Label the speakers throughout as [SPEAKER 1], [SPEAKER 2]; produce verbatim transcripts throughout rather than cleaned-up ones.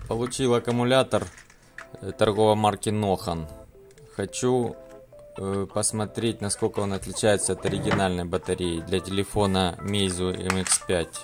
[SPEAKER 1] Получил аккумулятор торговой марки Нохан. Хочу э, посмотреть, насколько он отличается от оригинальной батареи для телефона Meizu эм икс пять.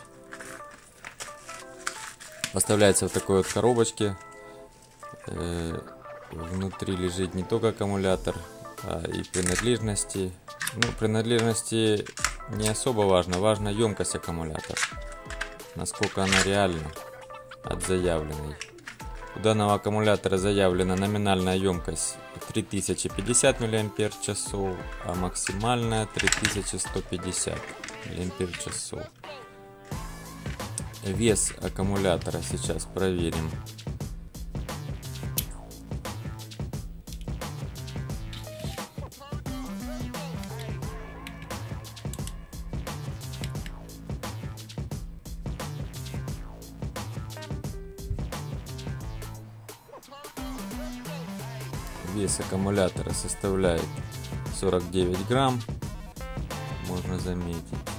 [SPEAKER 1] Поставляется в такой вот коробочке. Э, внутри лежит не только аккумулятор, а и принадлежности. Ну, принадлежности не особо важно, важна емкость аккумулятора, насколько она реальна от заявленной. У данного аккумулятора заявлена номинальная емкость три тысячи пятьдесят миллиампер-часов, а максимальная три тысячи сто пятьдесят миллиампер-часов. Вес аккумулятора сейчас проверим. Вес аккумулятора составляет сорок девять грамм, можно заметить.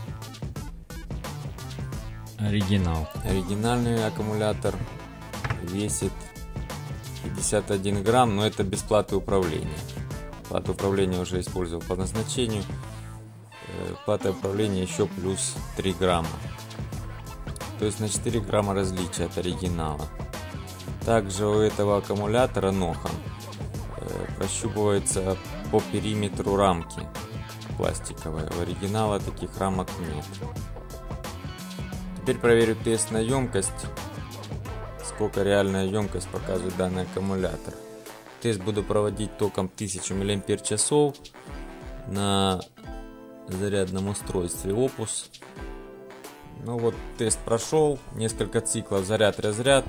[SPEAKER 2] Оригинал.
[SPEAKER 1] Оригинальный аккумулятор весит пятьдесят один грамм, но это без платы управления. Плату управления уже использовал по назначению. Плата управления еще плюс три грамма. То есть на четыре грамма различия от оригинала. Также у этого аккумулятора Нохан прощупывается по периметру рамки пластиковой. У оригинала таких рамок нет. Теперь проверю тест на емкость. Сколько реальная емкость показывает данный аккумулятор. Тест буду проводить током тысячу миллиампер-часов на зарядном устройстве Opus. Ну вот, тест прошел. Несколько циклов заряд-разряд.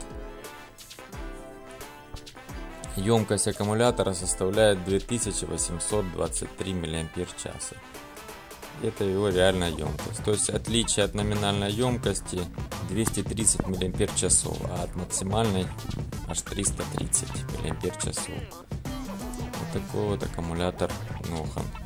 [SPEAKER 1] Емкость аккумулятора составляет две тысячи восемьсот двадцать три миллиампер-часа. Это его реальная емкость. То есть отличие от номинальной емкости двести тридцать миллиампер-часов, а от максимальной аж триста тридцать миллиампер-часов. Вот такой вот аккумулятор Нохан.